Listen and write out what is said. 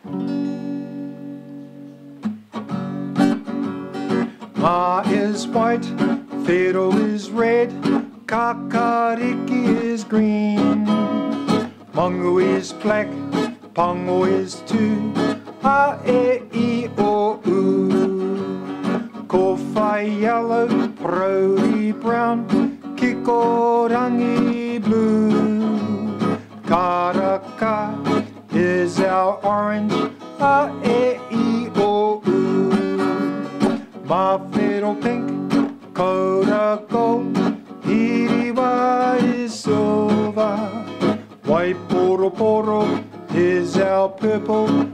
Ma is white, Whero is red, Kākāriki is green, Mangu is black, Pango is two, AEIOU. Kowhai yellow, Parauri brown, Kikorangi blue. Karaka is our orange, AEIOU. Māwhero pink, Koura gold, Hiriwa is silver. Waiporoporo is our purple,